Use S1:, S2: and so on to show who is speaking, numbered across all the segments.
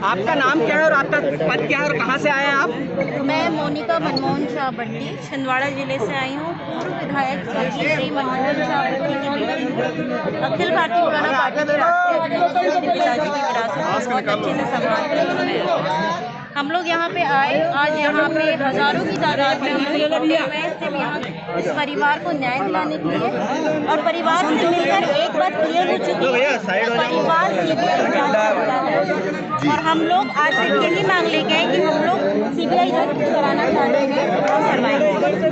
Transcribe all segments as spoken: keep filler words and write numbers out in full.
S1: आपका नाम क्या है और आपका पद क्या है और कहाँ से आए हैं आप?
S2: मैं मोनिका मनमोहन शाह बट्टी छिंदवाड़ा जिले से आई हूँ। पूर्व विधायक स्वर्गीय श्री मनमोहन शाह बट्टी की बेटी, अखिल भारतीय पुराना पार्टी के राष्ट्रीय अध्यक्ष जिनके पिताजी की विरासत बहुत अच्छे से संभालते हैं। हम लोग यहाँ पे आए, आज यहाँ पे हजारों की तादाद में मैं सिर्फ यहाँ इस परिवार को न्याय दिलाने के लिए और परिवार से मिलकर एक बात क्लियर हो चुकी है, परिवार सीबीआई जांच चाहता है और हम लोग आज सिर्फ यही मांग लेके आए कि हम लोग सीबीआई जांच कराना चाहते हैं और करवाएंगे।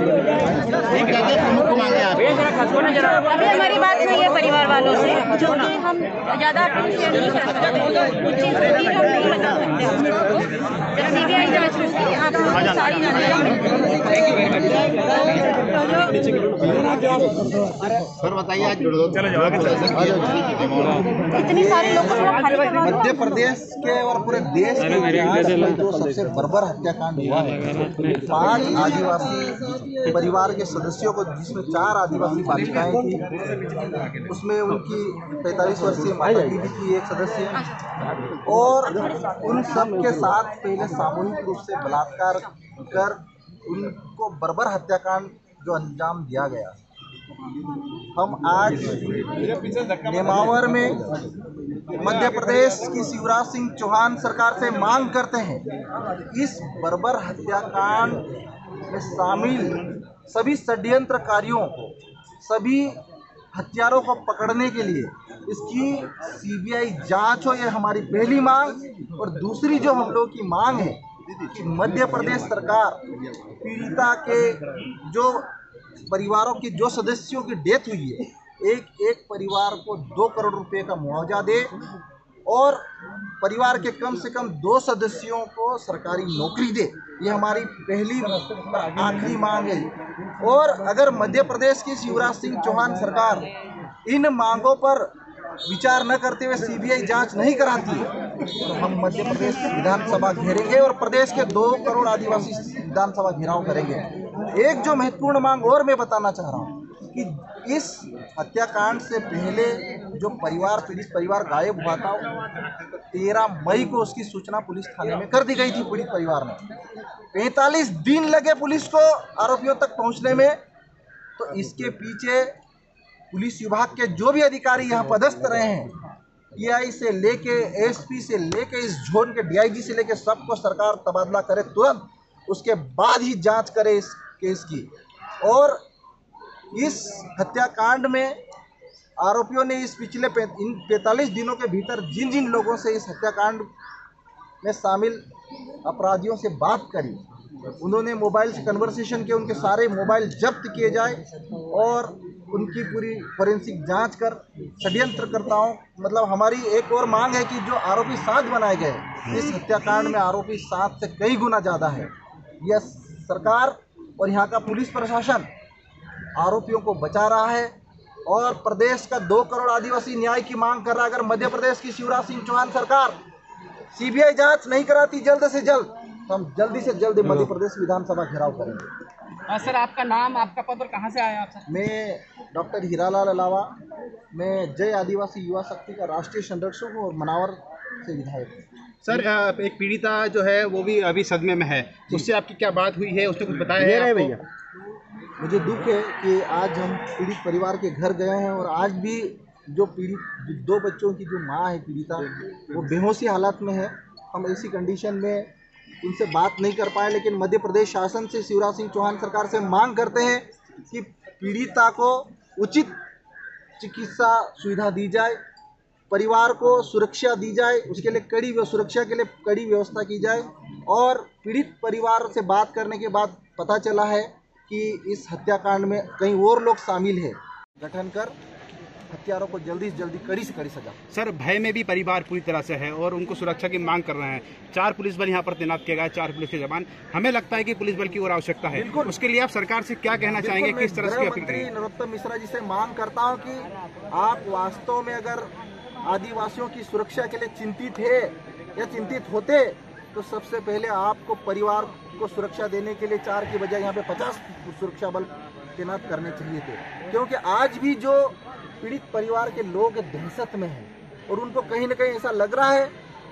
S2: अभी हमारी बात हुई है परिवार वालों से, जो कि हम ज़्यादा शेयर नहीं कर सकते, कुछ चीज़ होती हम नहीं बता सकते। जब सीबीआई जांच होगी आपको सारी जानकारी
S3: सर बताइए आज
S2: इतनी सारे लोगों को
S3: मध्य प्रदेश के और पूरे देश के इतिहास में जो सबसे बर्बर हत्याकांड हुआ है, पांच आदिवासी परिवार के सदस्यों को, जिसमें चार आदिवासी बालिकाएं थी, उसमें उनकी पैंतालीस वर्षीय माता की भी थी एक सदस्य, और उन सब के साथ पहले सामूहिक रूप से बलात्कार कर उनको बर्बर हत्याकांड जो अंजाम दिया गया। हम आज नेमावर में मध्य प्रदेश की शिवराज सिंह चौहान सरकार से मांग करते हैं, इस बर्बर हत्याकांड में शामिल सभी षड्यंत्रकारियों को, सभी हत्यारों को पकड़ने के लिए इसकी सीबीआई जांच हो, ये हमारी पहली मांग। और दूसरी जो हम लोग की मांग है कि मध्य प्रदेश सरकार पीड़िता के जो परिवारों की जो सदस्यों की डेथ हुई है, एक एक परिवार को दो करोड़ रुपए का मुआवजा दे और परिवार के कम से कम दो सदस्यों को सरकारी नौकरी दे। ये हमारी पहली आखिरी मांग है। और अगर मध्य प्रदेश की शिवराज सिंह चौहान सरकार इन मांगों पर विचार न करते हुए सीबीआई जांच नहीं कराती तो हम मध्य प्रदेश विधानसभा घेरेंगे और प्रदेश के दो करोड़ आदिवासी विधानसभा घेराव करेंगे। एक जो महत्वपूर्ण मांग और मैं बताना चाह रहा हूँ कि इस हत्याकांड से पहले जो परिवार पीड़ित परिवार गायब हुआ था, तेरह मई को उसकी सूचना पुलिस थाने में कर दी गई थी। पीड़ित परिवार ने पैंतालीस दिन लगे पुलिस को आरोपियों तक पहुंचने में। तो इसके पीछे पुलिस विभाग के जो भी अधिकारी यहाँ पदस्थ रहे हैं, पीआई से लेके एसपी से लेके इस जोन के डीआईजी से लेके सबको सरकार तबादला करे तुरंत, उसके बाद ही जांच करे इस केस की। और इस हत्याकांड में आरोपियों ने इस पिछले इन पैंतालीस दिनों के भीतर जिन जिन लोगों से इस हत्याकांड में शामिल अपराधियों से बात करी, उन्होंने मोबाइल से कन्वर्सेशन किए, उनके सारे मोबाइल जब्त किए जाए और उनकी पूरी फोरेंसिक जांच कर षड्यंत्रकर्ताओं, मतलब हमारी एक और मांग है कि जो आरोपी सात बनाए गए, इस हत्याकांड में आरोपी सात से कई गुना ज़्यादा है। यह सरकार और यहाँ का पुलिस प्रशासन आरोपियों को बचा रहा है और प्रदेश का दो करोड़ आदिवासी न्याय की मांग कर रहा है। अगर मध्य प्रदेश की शिवराज सिंह चौहान सरकार सीबीआई जांच नहीं कराती जल्द से जल्द, तो हम जल्दी से जल्द मध्य प्रदेश विधानसभा घेराव करेंगे।
S1: आ, सर आपका नाम, आपका पद और कहाँ से आए आप सर?
S3: मैं डॉक्टर हीरालाल अलावा, मैं जय आदिवासी युवा शक्ति का राष्ट्रीय संरक्षक हूँ और मनावर से विधायक हूँ।
S4: सर एक पीड़िता जो है वो भी अभी सदमे में है, उससे आपकी क्या बात हुई है, उसने कुछ बताया है भैया?
S3: मुझे दुख है कि आज हम पीड़ित परिवार के घर गए हैं और आज भी जो पीड़ित दो बच्चों की जो माँ है पीड़िता, वो बेहोशी हालत में है। हम ऐसी कंडीशन में उनसे बात नहीं कर पाए, लेकिन मध्य प्रदेश शासन से शिवराज सिंह चौहान सरकार से मांग करते हैं कि पीड़िता को उचित चिकित्सा सुविधा दी जाए, परिवार को सुरक्षा दी जाए, उसके लिए कड़ी सुरक्षा के लिए कड़ी व्यवस्था की जाए। और पीड़ित परिवार से बात करने के बाद पता चला है कि इस हत्याकांड में कई और लोग शामिल हैं, गठन कर हत्यारों को जल्दी से जल्दी कड़ी से कड़ी सजा।
S4: सर भय में भी परिवार पूरी तरह से है और उनको सुरक्षा की मांग कर रहे हैं। चार पुलिस बल यहाँ पर तैनात किया गया, चार पुलिस के जवान। हमें लगता है कि पुलिस बल की और आवश्यकता है, उसके लिए आप सरकार से क्या कहना चाहेंगे, किस तरह की अपील करेंगे?
S3: नरोत्तम मिश्रा जी से मांग करता हूँ कि आप वास्तव में अगर आदिवासियों की सुरक्षा के लिए चिंतित है या चिंतित होते तो सबसे पहले आपको परिवार को सुरक्षा देने के लिए चार की बजाय यहाँ पे पचास सुरक्षा बल तैनात करने चाहिए थे, क्योंकि आज भी जो पीड़ित परिवार के लोग दहशत में हैं और उनको कहीं ना कहीं ऐसा लग रहा है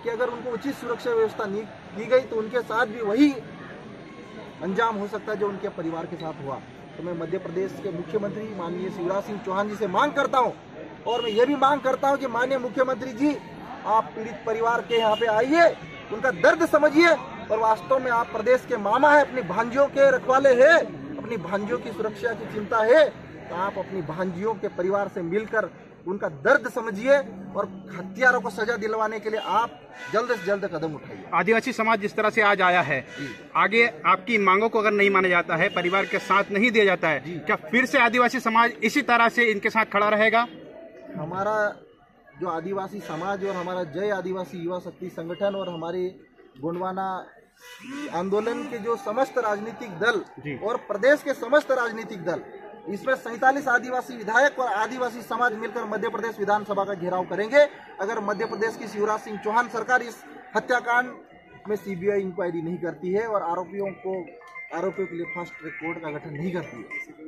S3: कि अगर उनको उचित सुरक्षा व्यवस्था नहीं दी गई तो उनके साथ भी वही अंजाम हो सकता है जो उनके परिवार के साथ हुआ। तो मैं मध्य प्रदेश के मुख्यमंत्री माननीय शिवराज सिंह चौहान जी से मांग करता हूं, और मैं ये भी मांग करता हूं कि माननीय मुख्यमंत्री जी आप पीड़ित परिवार के यहाँ पे आइए, उनका दर्द समझिए, और वास्तव में आप प्रदेश के मामा है, अपनी भांजियों के रखवाले हैं, अपनी भांजियों की सुरक्षा की चिंता है, तो आप अपनी भांजियों के परिवार से मिलकर उनका दर्द समझिए और हत्यारों को सजा दिलवाने के लिए आप जल्द से जल्द कदम उठाइए।
S4: आदिवासी समाज जिस तरह से आज आया है, आगे आपकी मांगों को अगर नहीं माना जाता है, परिवार के साथ नहीं दिया जाता है, क्या फिर से आदिवासी समाज इसी तरह से इनके साथ खड़ा रहेगा?
S3: हमारा जो आदिवासी समाज और हमारा जय आदिवासी युवा शक्ति संगठन और हमारे गोंडवाना आंदोलन के जो समस्त राजनीतिक दल और प्रदेश के समस्त राजनीतिक दल, इसमें सैंतालीस आदिवासी विधायक और आदिवासी समाज मिलकर मध्य प्रदेश विधानसभा का घेराव करेंगे अगर मध्य प्रदेश की शिवराज सिंह चौहान सरकार इस हत्याकांड में सीबीआई इंक्वायरी नहीं करती है और आरोपियों को आरोपियों के लिए फास्ट ट्रैक कोर्ट का गठन नहीं करती है।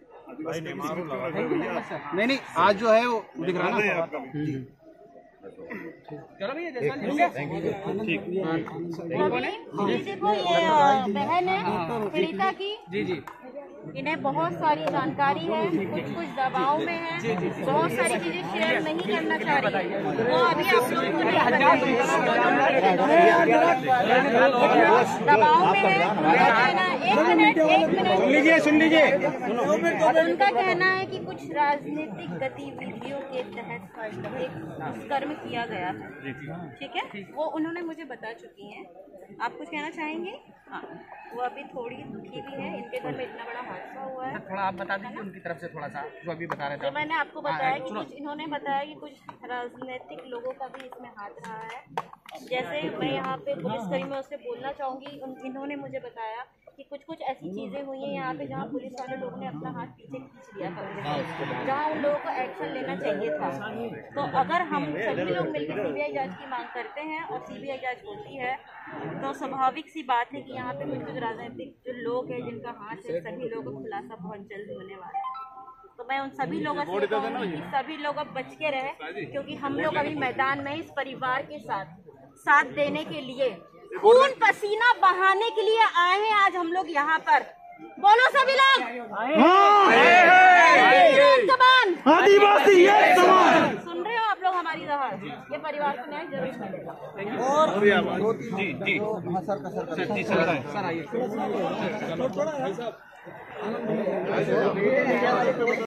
S4: नहीं नहीं आज जो है वो दिख रहा है।
S1: चलो भैया जैसा
S2: देखो ये बहन है पीड़िता की, जी जी इन्हें बहुत सारी जानकारी है, कुछ कुछ दबाव में है, बहुत सारी चीजें शेयर नहीं करना चाह रही है, वो अभी आप लोगों को नहीं दबाव में है। उनका कहना एक मिनट एक मिनट
S4: सुन लीजिए सुन लीजिए
S2: उनका कहना है कि कुछ राजनीतिक गतिविधियों के तहत एक दुष्कर्म किया गया है, ठीक है, वो उन्होंने मुझे बता चुकी हैं। आप कुछ कहना चाहेंगे? हाँ, वो अभी थोड़ी दुखी भी है, इनके घर में इतना बड़ा हादसा हुआ है।
S1: थोड़ा आप बता दीजिए उनकी तरफ से थोड़ा सा जो अभी बता रहे थे।
S2: तो मैंने आपको बताया कि कुछ इन्होंने बताया कि कुछ राजनीतिक लोगों का भी इसमें हाथ रहा है। जैसे मैं यहाँ पे पुलिसकर्मियों से बोलना चाहूँगी, इन्होंने मुझे बताया कि कुछ कुछ ऐसी चीज़ें हुई हैं यहाँ पे जहाँ पुलिस वाले लोगों ने अपना हाथ पीछे खींच लिया था, जहाँ उन लोगों को एक्शन लेना चाहिए था। तो अगर हम सभी लोग मिलकर सीबीआई जांच की मांग करते हैं और सीबीआई जांच होती है तो स्वाभाविक सी बात है कि यहाँ पे कुछ कुछ राजनीतिक जो लोग हैं जिनका हाथ है, सभी लोगों का खुलासा बहुत जल्द होने वाला है। तो मैं उन सभी लोगों से कहूँगी कि सभी लोग अब बच के रहे, क्योंकि हम लोग अभी मैदान में इस परिवार के साथ साथ देने के लिए, खून पसीना बहाने के लिए आए हैं। आज हम लोग यहाँ पर बोलो सभी लोग आदिवासी सुन रहे हो आप लोग हमारी दहाड़, ये परिवार को न्याय जरूर मिलेगा।
S3: और दो तीन जी हाँ सर का सर
S1: सर आइए।